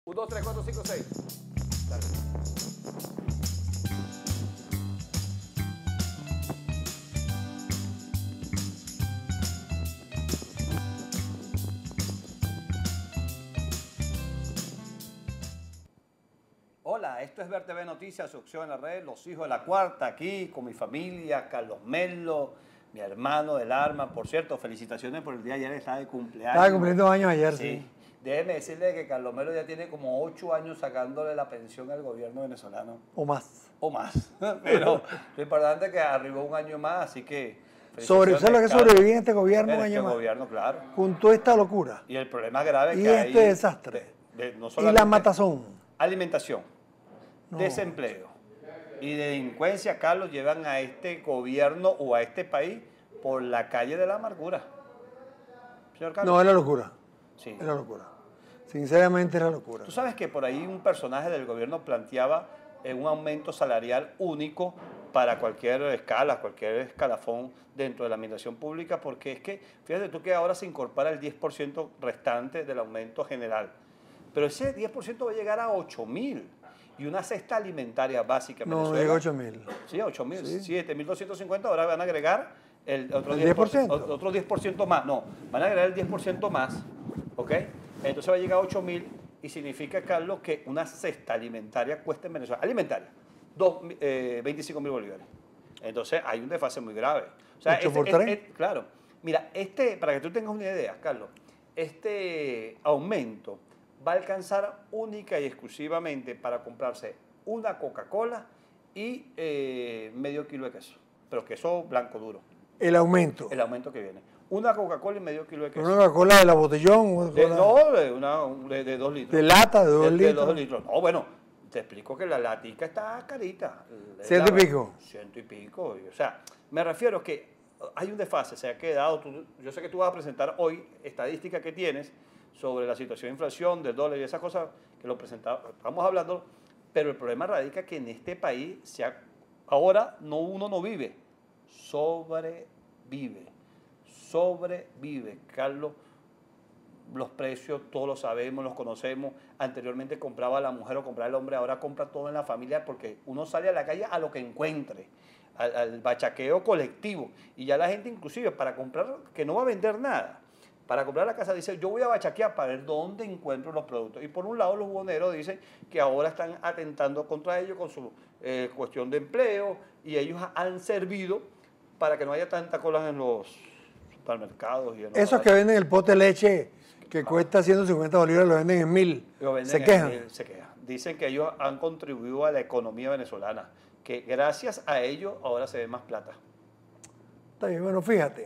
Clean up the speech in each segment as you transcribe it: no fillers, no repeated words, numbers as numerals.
1, 2, 3, 4, 5, 6. Dale. Hola, esto es VerTV Noticias, su opción en la red, Los Hijos de la Cuarta, aquí con mi familia, Carlos Melo, mi hermano del arma. Por cierto, felicitaciones por el día de ayer, estaba de cumpleaños. Estaba cumpliendo años ayer, sí. Déjeme decirle que Carlos Melo ya tiene como 8 años sacándole la pensión al gobierno venezolano. O más. O más. Pero lo importante es que arribó un año más, así que... ¿Sabes lo que sobreviví en este gobierno un año más? Gobierno, claro. Con toda esta locura. Y el problema grave y que hay... Y este desastre. No y la matazón. Alimentación, desempleo y delincuencia, Carlos, llevan a este gobierno o a este país por la calle de la amargura. Señor Carlos. No, es la locura. Sí. Es la locura. Sinceramente es la locura. Tú sabes que por ahí un personaje del gobierno planteaba un aumento salarial único para cualquier escala, cualquier escalafón dentro de la administración pública, porque es que, fíjate tú que ahora se incorpora el 10% restante del aumento general. Pero ese 10% va a llegar a 8.000 y una cesta alimentaria básica. No, llega a 8.000. Sí, 8.000, sí. 7.250, ahora van a agregar el otro ¿El 10%? Otro 10% más. No, van a agregar el 10% más, ¿ok? Entonces va a llegar a 8.000 y significa, Carlos, que una cesta alimentaria cuesta en Venezuela, alimentaria, 25.000 bolívares. Entonces hay un desfase muy grave. O sea, 8 por 3. Claro. Mira, para que tú tengas una idea, Carlos, este aumento va a alcanzar única y exclusivamente para comprarse una Coca-Cola y medio kilo de queso. Pero queso blanco duro. El aumento. El aumento que viene. Una Coca-Cola y medio kilo de queso. ¿Una Coca-Cola de la botellón? De 2 litros. ¿De lata de 2 litros? De 2 litros. No, bueno, te explico que la latica está carita. 100 y pico. 100 y pico. O sea, me refiero que hay un desfase. Se ha quedado. Yo sé que tú vas a presentar hoy estadísticas que tienes sobre la situación de inflación, del dólar y esas cosas que lo presentamos, estamos hablando, pero el problema radica que en este país ahora uno no vive, sobrevive, Carlos. Los precios todos los sabemos, los conocemos. Anteriormente compraba la mujer o compraba el hombre, ahora compra todo en la familia porque uno sale a la calle a lo que encuentre, al bachaqueo colectivo. Y ya la gente inclusive para comprar, que no va a vender nada, para comprar la casa dice, yo voy a bachaquear para ver dónde encuentro los productos. Y por un lado los boneros dicen que ahora están atentando contra ellos con su cuestión de empleo y ellos han servido para que no haya tanta cola en los supermercados. Y en los Esos que venden el pote de leche que cuesta 150 bolívares lo venden en 1.000. Se quejan. Se quejan. Dicen que ellos han contribuido a la economía venezolana, que gracias a ellos ahora se ve más plata. Está bien, bueno, fíjate.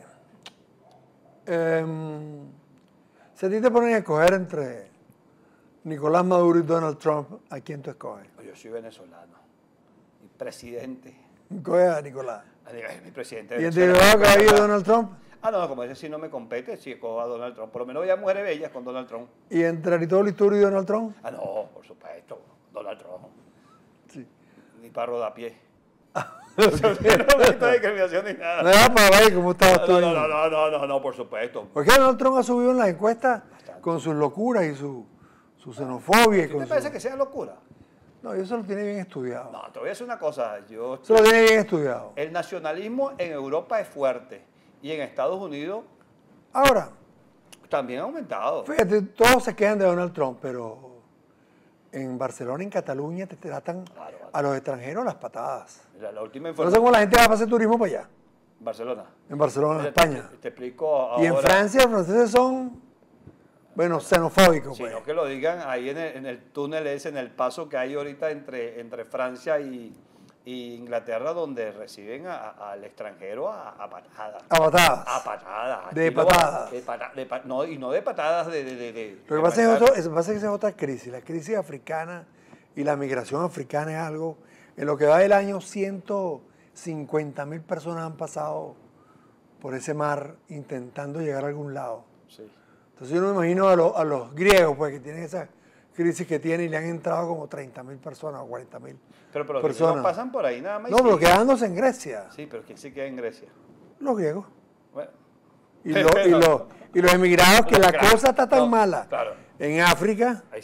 Si a ti te ponen a escoger entre Nicolás Maduro y Donald Trump, ¿a quién tú escoges? Yo soy venezolano, mi presidente. Coge a Nicolás. Mi presidente. ¿Y el derivado que ha habido Donald Trump? No, como ese sí no me compete, sí cojo a Donald Trump. Por lo menos había mujeres bellas con Donald Trump. ¿Y entre Aristóbulo Isturi y Donald Trump? No, por supuesto, Donald Trump. Sí. Ni para rodapié. No necesito discriminación ni nada. No era para ver cómo estabas tú. No, por supuesto. Porque Donald Trump ha subido en las encuestas con sus locuras y su xenofobia. ¿Qué te parece que sea locura? No, eso lo tiene bien estudiado. No, te voy a decir una cosa. Eso lo tiene bien estudiado. El nacionalismo en Europa es fuerte y en Estados Unidos ahora también ha aumentado. Fíjate, todos se quejan de Donald Trump, pero en Barcelona y en Cataluña te tratan a los extranjeros las patadas. La última No sé cómo la gente va a hacer turismo para allá. Barcelona. En Barcelona, en España. Te explico ahora. Y en Francia los franceses son, bueno, xenofóbicos. Sino pues. que lo digan ahí en el túnel ese, en el paso que hay ahorita entre Francia y Inglaterra, donde reciben al extranjero a patadas. A patadas. A patadas. De patadas. Y no de patadas Lo que pasa es que esa es otra crisis. La crisis africana y la migración africana es algo. En lo que va del año, 150.000 personas han pasado por ese mar intentando llegar a algún lado. Sí. Entonces yo no me imagino a los griegos, pues, que tienen esa crisis que tienen y le han entrado como 30.000 personas o 40.000 pero los personas. No pasan por ahí nada más. No, pero quedándose en Grecia. Sí, pero ¿quién se queda en Grecia? Los griegos. Bueno. Y los emigrados, que la cosa está tan mala. Claro. En África. Ahí sí es verdad.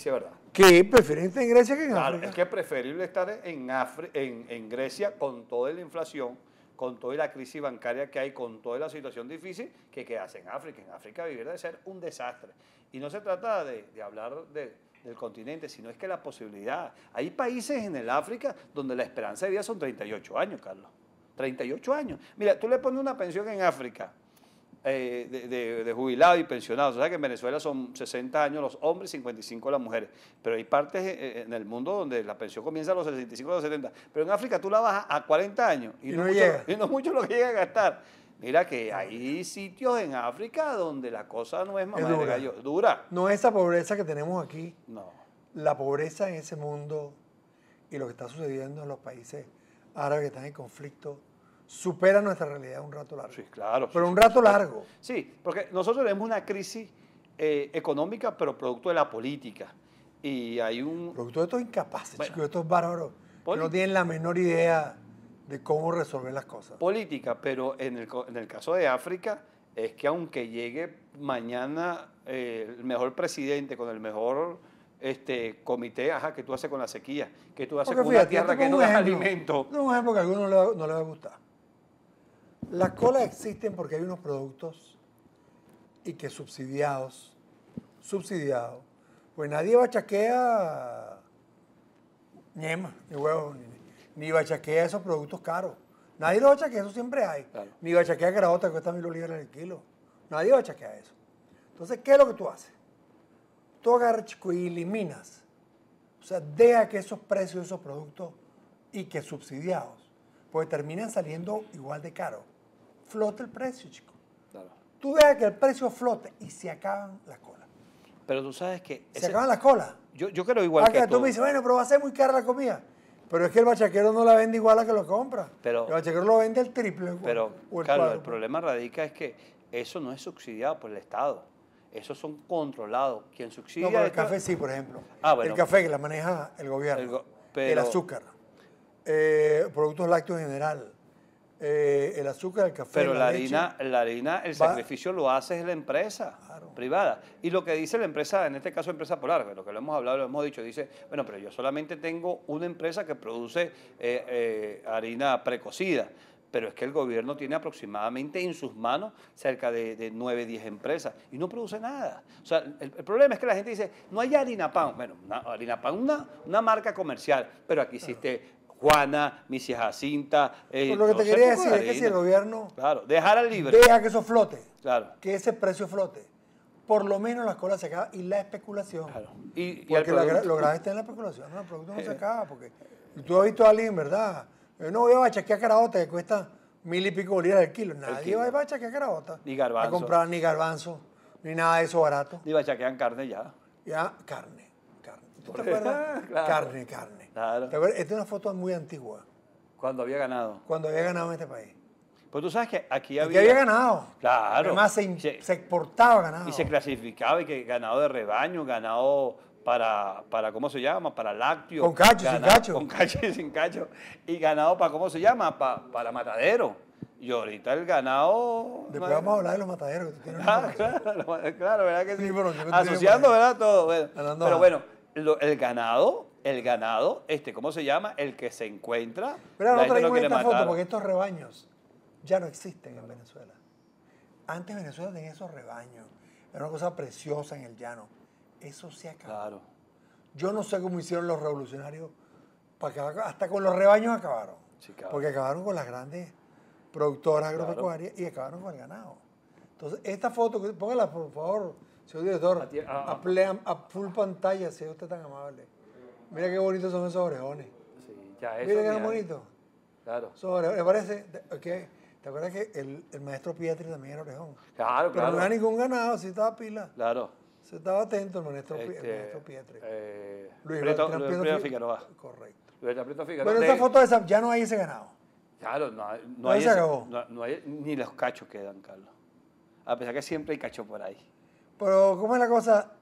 que prefieren estar en Grecia que en Claro, África. es que es preferible estar en Grecia con toda la inflación, con toda la crisis bancaria que hay, con toda la situación difícil, que quedarse en África. En África vivir debe ser un desastre. Y no se trata de hablar del continente, sino es que la posibilidad. Hay países en el África donde la esperanza de vida son 38 años, Carlos. 38 años. Mira, tú le pones una pensión en África de jubilados y pensionados. O sea que en Venezuela son 60 años los hombres, 55 las mujeres. Pero hay partes en el mundo donde la pensión comienza a los 65 o los 70. Pero en África tú la bajas a 40 años Y no llega. y no mucho lo que llega a gastar. Mira que hay sitios en África donde la cosa no es mamá de gallo, dura. No es esa pobreza que tenemos aquí. No. La pobreza en ese mundo y lo que está sucediendo en los países árabes que están en conflicto supera nuestra realidad un rato largo. Sí, claro. Pero sí, un sí. rato largo. Sí, porque nosotros tenemos una crisis económica, pero producto de la política. Y hay un... Producto de estos incapaces, Bueno, chicos, de estos bárbaros que no tienen la menor idea de cómo resolver las cosas. política, pero en el caso de África es que aunque llegue mañana el mejor presidente con el mejor comité, que tú haces con la sequía, que tú haces Porque con una fíjate, tierra yo que tengo no un da ejemplo. alimento. Tengo un ejemplo que a algunos no le va a gustar. Las colas existen porque hay unos productos y que subsidiados, pues nadie bachaquea ñema, ni huevo, ni bachaquea esos productos caros. Nadie los bachaquea, eso siempre hay. Claro. Ni bachaquea carabota que cuesta 1.000 bolívares el kilo. Nadie bachaquea eso. Entonces, ¿qué es lo que tú haces? Tú agarras, chico, y eliminas. O sea, deja que esos precios de esos productos y que subsidiados, pues terminan saliendo igual de caro. Flota el precio, chico. Claro. Tú dejas que el precio flote y se acaban las colas. Pero tú sabes que... Se acaban las colas. Yo creo igual que Acá tú tú. me dices, bueno, pero va a ser muy cara la comida. Pero es que el bachaquero no la vende igual a que lo compra. Pero- el bachaquero lo vende el triple. Pero, o el Carlos, el cuádruple. problema radica es que eso no es subsidiado por el Estado. Esos son controlados. Quien subsidia... No, pero el esto- café sí, por ejemplo. Ah, bueno. El café que la maneja el gobierno. pero- el azúcar. Productos lácteos en general. El azúcar, el café, Pero la leche. harina, el va- sacrificio lo hace la empresa Claro. privada. Y lo que dice la empresa, en este caso empresa Polar, lo que lo hemos hablado, lo hemos dicho, dice, bueno, pero yo solamente tengo una empresa que produce harina precocida. Pero es que el gobierno tiene aproximadamente en sus manos cerca de 9, 10 empresas y no produce nada. O sea, el problema es que la gente dice, no hay harina pan. Bueno, harina pan, una marca comercial, pero aquí existe Juana, Misia Jacinta. Pues lo que te todo ese quería poco de decir es que si el harina. gobierno Claro, dejar al libre. deja que eso flote, Claro, que ese precio flote, por lo menos las colas se acaban y la especulación. claro. Y el Porque producto- lo grave está en la especulación, ¿no? El producto no se acaba. Porque tú has visto a alguien, ¿verdad? No voy a bachaquear carabota que cuesta 1.000 y pico bolívares el kilo. Nadie kilo. va a bachaquear carabota. Ni garbanzo. A comprar ni garbanzo, ni nada de eso barato. Y bachaquean carne ya. Ya, carne. ¿Tú te Porque- acuerdas? Claro. Carne. Claro. ¿Te acuerdas? Esta es una foto muy antigua, Cuando había ganado. cuando había ganado en este país. Pues tú sabes que aquí Aquí había ganado. Claro. Además se exportaba ganado. Y se clasificaba y que ganado de rebaño, ganado para ¿cómo se llama? Para lácteos. Con cacho, sin cacho. Con cacho y sin cacho. Y ganado para, ¿cómo se llama? Para matadero. Y ahorita el ganado... Después vamos a hablar de los mataderos que tú tienes. Ah, claro, ¿verdad que sí? Sí, pero yo no Asociando, tengo- ¿verdad? Todo. Bueno. Hablando Pero más. bueno, el ganado, ¿cómo se llama? El que se encuentra. Pero la no gente traemos quiere esta foto matar. porque estos rebaños ya no existen en Venezuela. Antes Venezuela tenía esos rebaños. Era una cosa preciosa en el llano. Eso se acabó. Claro. Yo no sé cómo hicieron los revolucionarios para acabar. Hasta con los rebaños acabaron. Sí, claro. Porque acabaron con las grandes productoras agropecuarias y acabaron con el ganado. Entonces, esta foto, póngala por favor, señor director, a full pantalla, si es usted tan amable. Mira qué bonitos son esos orejones. Sí, ya eso. Mira qué mira, bonitos. Claro. Esos orejones. Me parece que, ¿te acuerdas que el maestro Pietri también era orejón? Claro, Pero claro. no era ningún ganado, sí estaba pila. Claro. Se estaba atento el maestro, Este, el maestro Pietri. Luis Bertrand Prieto Prieto Figueroa. Correcto. Luis Prieto Figueroa. Bueno, esa foto de esa, ya no hay ese ganado. Claro, No se acabó. no hay, ni los cachos quedan, Carlos. A pesar que siempre hay cachos por ahí. Pero, ¿cómo es la cosa?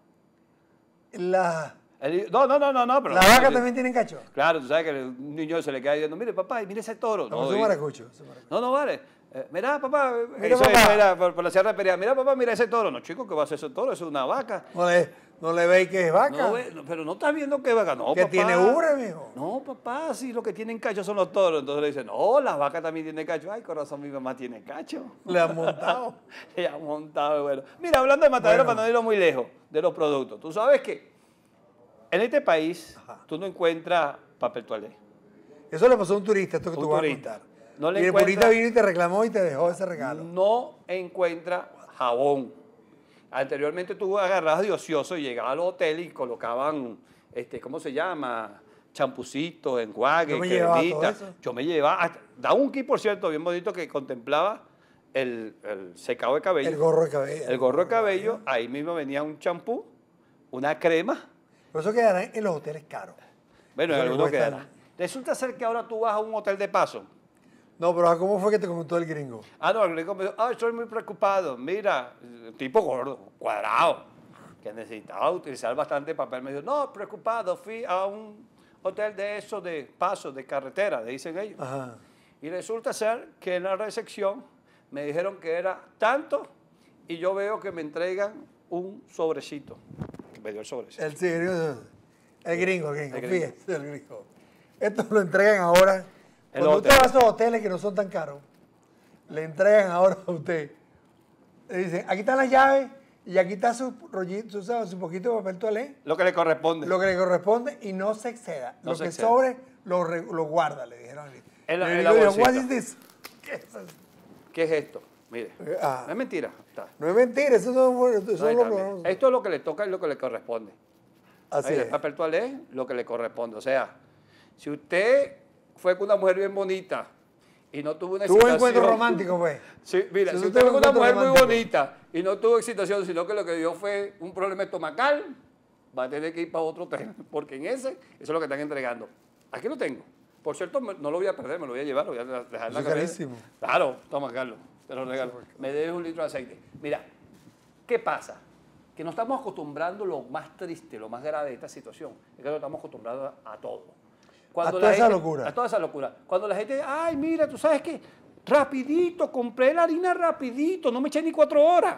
La Pero vaca también tienen cacho. Claro, tú sabes que un niño se le queda diciendo, mire papá, mire ese toro. No, es un maracucho. No, vale. Mira, papá, Mira, eso papá. era por la Sierra de Perea. Mira, papá, mira ese toro. No, chico, ¿qué va a hacer ese toro? Eso es una vaca. Joder, No le veis que es vaca. No, pero no estás viendo que es vaca. No, que papá. tiene ubre, mijo. No, papá, sí, lo que tienen cacho son los toros. Entonces le dicen, no, las vacas también tienen cacho. Ay, corazón, mi mamá tiene cacho. Le han montado. Le han montado, bueno. Mira, hablando de matadero, Bueno. para no irlo muy lejos, de los productos. Tú sabes que en este país Ajá. tú no encuentras papel toalé. Eso le pasó a un turista, esto que Un tú vas a turista. contar. No le y el encuentra- turista vino y te reclamó y te dejó ese regalo. No encuentra jabón. Anteriormente tú agarrabas de ocioso y llegabas a los hoteles y colocaban, ¿cómo se llama? Champucitos, enjuagues, Yo me llevaba todo cremitas. eso. Yo me llevaba, daba un kit, por cierto, bien bonito, que contemplaba el secado de cabello. El gorro de cabello. El gorro de cabello, ahí mismo venía un champú, una crema. Por eso quedará en los hoteles caros. Bueno, en Eso le algunos cuesta- quedará. Resulta ser que ahora tú vas a un hotel de paso. No, pero ¿cómo fue que te comentó el gringo? Ah, no, el gringo me dijo, estoy muy preocupado. Mira, tipo gordo, cuadrado, que necesitaba utilizar bastante papel. Me dijo, no, preocupado, fui a un hotel de eso, de paso, de carretera, le dicen ellos. Ajá. Y resulta ser que en la recepción me dijeron que era tanto y yo veo que me entregan un sobrecito. Me dio el sobrecito. El gringo, El gringo. fíjese, el gringo. Esto lo entregan ahora. En Cuando los usted va a hoteles. esos hoteles que no son tan caros, le entregan ahora a usted. Le dicen, aquí están las llaves y aquí está su rollito, su poquito de papel toalé, Lo que le corresponde. lo que le corresponde y no se exceda. No lo se que exceda. sobre lo guarda, le dijeron. En la- Y el en la gringo dijo, bolsita. "What is this?" ¿Qué es eso? ¿Qué es esto? Mire, Ah. no es mentira. Está. No es mentira, eso no eso No, es ahí lo está, mire. que Esto es lo que le toca y lo que le corresponde. Así Ahí, es. el papel toalé, lo que le corresponde. O sea, si usted fue con una mujer bien bonita y no tuvo una Tuvo un excitación... encuentro romántico, pues. Sí, mira, Si si usted usted fue con una tuvo un mujer muy encuentro bonita y no tuvo excitación, sino que lo que dio fue un problema estomacal, va a tener que ir para otro hotel, porque en ese, eso es lo que están entregando. Aquí lo tengo. Por cierto, no lo voy a perder, me lo voy a llevar, lo voy a dejar en la Eso es cabeza. carísimo. Claro, toma, Carlos, te lo regalo. Me debes un litro de aceite. Mira, ¿qué pasa? Que nos estamos acostumbrando, lo más triste, lo más grave de esta situación, es que nos estamos acostumbrados a todo. A la toda esa gente- locura. A toda esa locura. Cuando la gente, ay, mira, tú sabes qué, rapidito, compré la harina rapidito, no me eché ni 4 horas.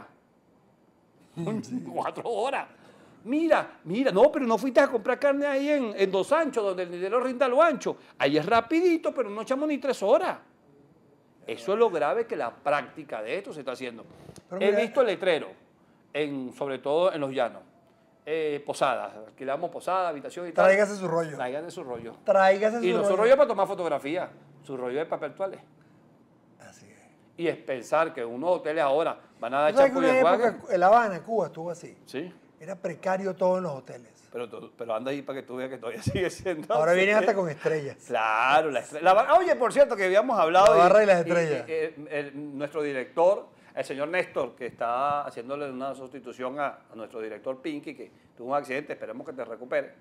4 horas. Mira, no, pero no fuiste a comprar carne ahí en Dos Anchos, donde el dinero rinda lo ancho. Ahí es rapidito, pero no echamos ni 3 horas. Eso es lo grave que la práctica de esto se está haciendo. Pero He mira, visto letrero, sobre todo en los llanos. Posadas, alquilamos posada, habitación y tal. Tráigase su rollo. Tráigase su rollo. Tráigase su Y no rollo. su rollo para tomar fotografías, su rollo de papel toalé. Así es. Y es pensar que unos hoteles ahora van a dar ¿Tú sabes que champú y una enjuague. época en La Habana, Cuba, estuvo así? Sí, Era precario todo en los hoteles. pero anda ahí para que tú veas que todavía sigue siendo Ahora así. vienen hasta con estrellas. Claro, la estrella. Oye, por cierto, que habíamos hablado. La barra y las estrellas. Nuestro director, el señor Néstor, que está haciéndole una sustitución a nuestro director Pinky, que tuvo un accidente, esperemos que te recupere.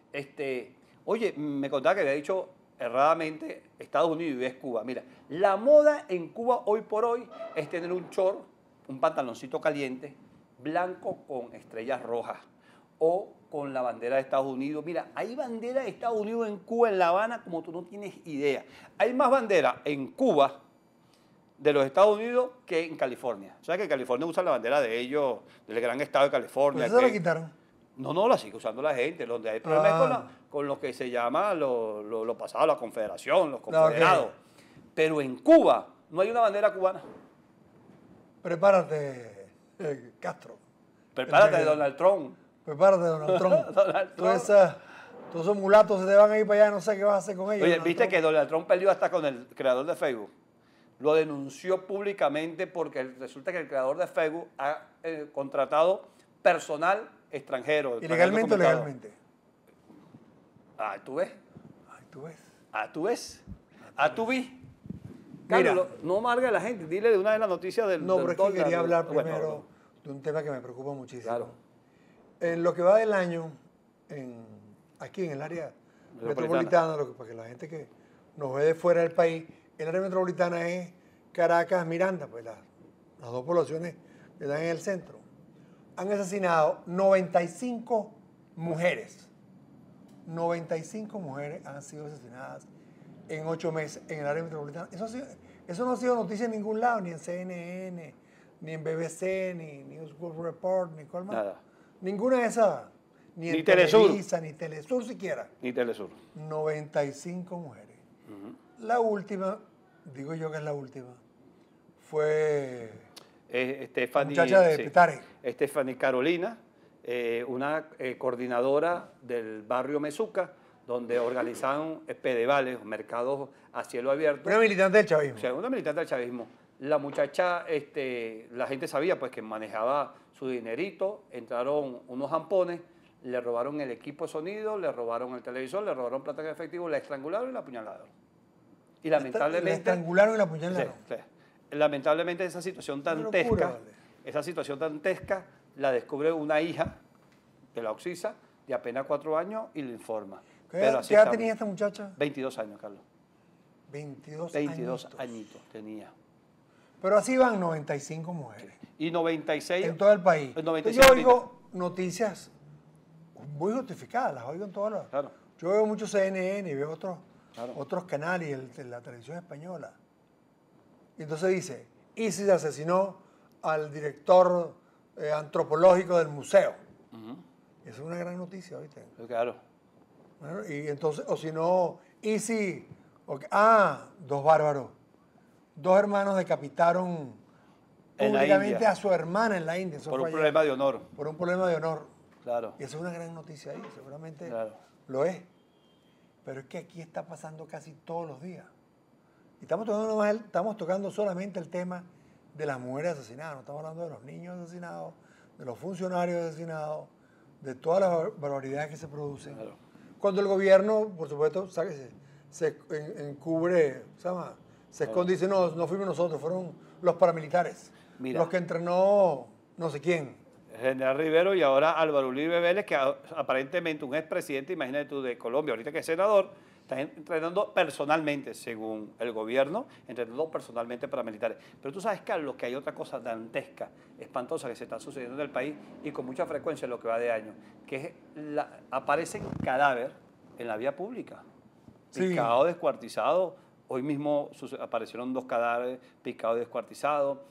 Oye, me contaba que había dicho erradamente Estados Unidos y es Cuba. Mira, la moda en Cuba hoy por hoy es tener un short, un pantaloncito caliente, blanco con estrellas rojas o con la bandera de Estados Unidos. Mira, hay bandera de Estados Unidos en Cuba, en La Habana, como tú no tienes idea. Hay más bandera en Cuba de los Estados Unidos que en California. O sea que en California usan la bandera de ellos, del gran estado de California. Pues eso la que- quitaron. no, la sigue usando la gente. Donde hay problemas es Ah. con lo que se llama lo pasado, la confederación, los ok. confederados. Pero en Cuba no hay una bandera cubana. Prepárate, Castro. Prepárate, El- Donald Trump. Prepárate, Donald Trump. Donald Todos Trump. todos esos mulatos se te van a ir para allá, no sé qué vas a hacer con ellos. Oye, Donald viste Trump. que Donald Trump peleó hasta con el creador de Facebook. Lo denunció públicamente porque resulta que el creador de Facebook ha contratado personal extranjero. ¿Ilegalmente o documentado. legalmente? Ah, ¿tú ves? Ay, tú ves. Ah, ¿tú ves? Ah, ¿tú vi? Mira. Carlos, no amargue a la gente. Dile de una vez la noticia del No, del pero es que dólar. quería hablar Bueno, primero de un tema que me preocupa muchísimo. Claro. En lo que va del año, aquí en el área metropolitana, para que la gente que nos ve de fuera del país, el área metropolitana es Caracas, Miranda, pues las dos poblaciones que están en el centro. Han asesinado 95 mujeres. 95 mujeres han sido asesinadas en 8 meses en el área metropolitana. Eso no ha sido noticia en ningún lado, ni en CNN, ni en BBC, ni News World Report, ni cuál más. Nada. Ninguna de esas, ni Ni en Telesur. Televisa, ni Telesur siquiera. Ni Telesur. 95 mujeres. La última, digo yo que es la última, fue Stephanie, muchacha de sí, Petare. Stephanie Carolina, una coordinadora del barrio Mezuca, donde organizaban pedevales, mercados a cielo abierto. Una militante del O chavismo. sea, una militante del chavismo. La muchacha, la gente sabía pues que manejaba su dinerito, entraron unos zampones, le robaron el equipo de sonido, le robaron el televisor, le robaron plata en efectivo, la estrangularon y la apuñalaron. Y lamentablemente... La estrangularon y la apuñalaron. Sí, sí. Lamentablemente esa situación Qué locura, dantesca, vale. esa situación dantesca la descubre una hija de la Oxisa de apenas 4 años y le informa. ¿Qué Pero edad así estamos. tenía esta muchacha? 22 años, Carlos. 22 22 añitos. añitos tenía. Pero así van 95 mujeres. Y 96... En todo el país. El Entonces 96 yo oigo noticias muy justificadas, las oigo en todas las... Claro. Yo veo mucho CNN y veo Claro. otros canales y la televisión española. Y entonces dice, ISIS asesinó al director antropológico del museo. Esa es una gran noticia, ¿viste? Claro. Bueno, y entonces, o si no, ISIS... dos bárbaros. 2 hermanos decapitaron En la públicamente India. a su hermana en la India. Eso Por fue un ayer. problema de honor. Por un problema de honor. Claro. Y eso es una gran noticia ahí, seguramente Claro. lo es. Pero es que aquí está pasando casi todos los días. Y estamos tocando solamente el tema de las mujeres asesinadas, no estamos hablando de los niños asesinados, de los funcionarios asesinados, de todas las barbaridades que se producen. Claro. Cuando el gobierno, por supuesto, se encubre, se esconde y dice, no, no fuimos nosotros, fueron los paramilitares, Mira. los que entrenó no sé quién. General Rivero y ahora Álvaro Uribe Vélez, que aparentemente un expresidente, imagínate tú, de Colombia, ahorita que es senador, está entrenando personalmente, según el gobierno, entrenando personalmente paramilitares. Pero tú sabes, Carlos, que hay otra cosa dantesca, espantosa que se está sucediendo en el país y con mucha frecuencia en lo que va de año, que es aparecen cadáveres en la vía pública, Sí. picados, descuartizados. Hoy mismo aparecieron 2 cadáveres picados y descuartizados.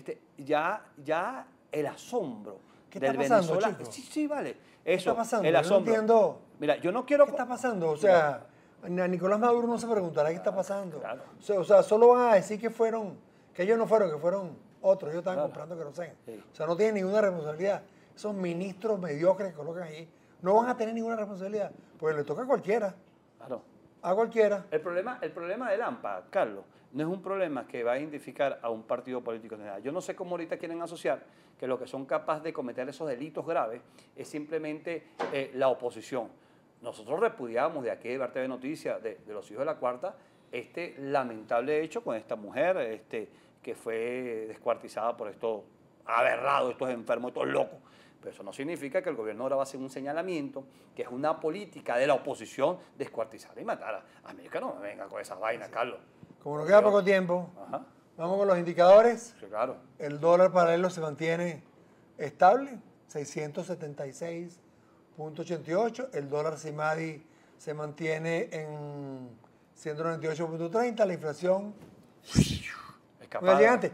Ya el asombro ¿Qué del está pasando, venezolano. chico? Sí, vale. ¿Qué Eso, está pasando? el Yo no asombro. entiendo. Mira, yo no quiero... ¿Qué está pasando? O sea, a Nicolás Maduro no se preguntará qué está pasando. Claro. O sea, solo van a decir que ellos no fueron, que fueron otros, ellos estaban Claro. comprando queroseno. Sí. O sea, no tienen ninguna responsabilidad. Esos ministros mediocres que colocan ahí no van a tener ninguna responsabilidad, porque le toca a cualquiera, Claro. a cualquiera. El problema del AMPA, Carlos, no es un problema que va a identificar a un partido político en general. Yo no sé cómo ahorita quieren asociar que lo que son capaces de cometer esos delitos graves es simplemente la oposición. Nosotros repudiamos de aquí de TV Noticias, de los hijos de la Cuarta, este lamentable hecho con esta mujer que fue descuartizada por estos aberrados, estos enfermos, estos locos. Pero eso no significa que el gobierno ahora va a hacer un señalamiento, que es una política de la oposición descuartizar y matar a mí. Que no me venga con esas vainas, Carlos. Como nos queda poco tiempo, Ajá, vamos con los indicadores. sí, claro. El dólar paralelo se mantiene estable, 676.88. El dólar CIMADI se mantiene en 198.30. La inflación, Escapada. un gigante,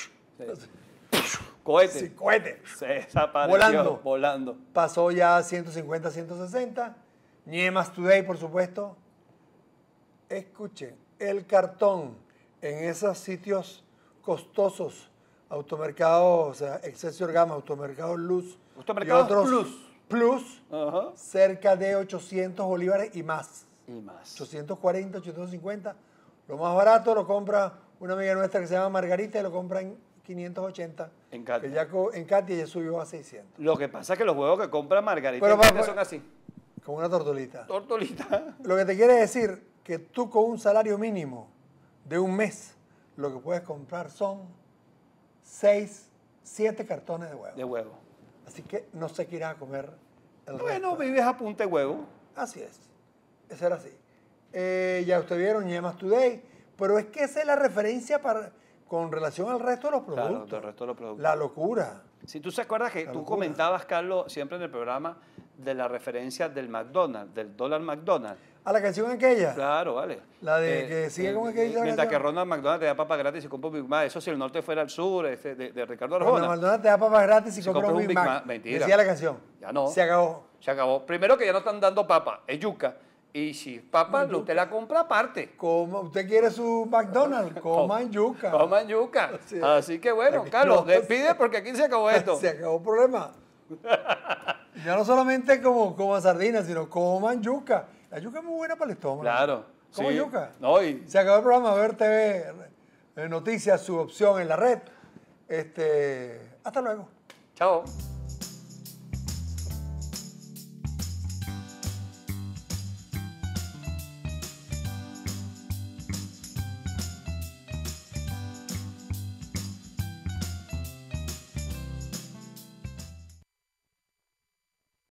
Cohete. sí, cohete, Se desapareció. Volando. pasó ya a 150, 160. Niemas Today, por supuesto. Escuchen, el cartón en esos sitios costosos, Automercado, o sea, Excelsior Gama, Automercado Luz, Automercados y otros Plus, Ajá. cerca de 800 bolívares y más. Y más. 840, 850. Lo más barato lo compra una amiga nuestra que se llama Margarita y lo compra en 580. En Katia. Que ya en Katia ya subió a 600. Lo que pasa es que los huevos que compra Margarita Pero, son así. Con una tortolita. Tortolita. Lo que te quiere decir que tú con un salario mínimo de un mes, lo que puedes comprar son 7 cartones de huevo. De huevo. Así que no sé qué irás a comer el Bueno, resto. vives a punta de huevo. Así es. Eso era así. Ya ustedes vieron Yemas Today, pero es que esa es la referencia con relación al resto de los productos. Claro, del resto de los productos. La locura. Si tú se acuerdas que La tú locura. comentabas, Carlos, siempre en el programa, de la referencia del McDonald's, del dólar McDonald's. ¿A la canción aquella? Claro, vale. La de que sigue con aquella mientras canción. que Ronald McDonald te da papas gratis y compra un Big Mac. Eso si el norte fuera al sur, de Ricardo Cuando Arjona. McDonald's te da papas gratis y Si compras un compras Big Mac. Mentira. Decía la canción. Ya no. Se acabó. Se acabó. Primero que ya no están dando papa, es yuca. Y si papa, No, usted la compra aparte. Usted quiere su McDonald's, coman yuca. Coman yuca. Sí. Así que bueno, Aquí Carlos, no. despide porque aquí se acabó esto. Se acabó el problema. Ya no solamente como sardinas, sino coman yuca. La yuca es muy buena para el estómago. Claro. ¿Cómo sí. yuca? No, y Se acabó el programa. Ver TV Noticias, su opción en la red. Hasta luego. chao.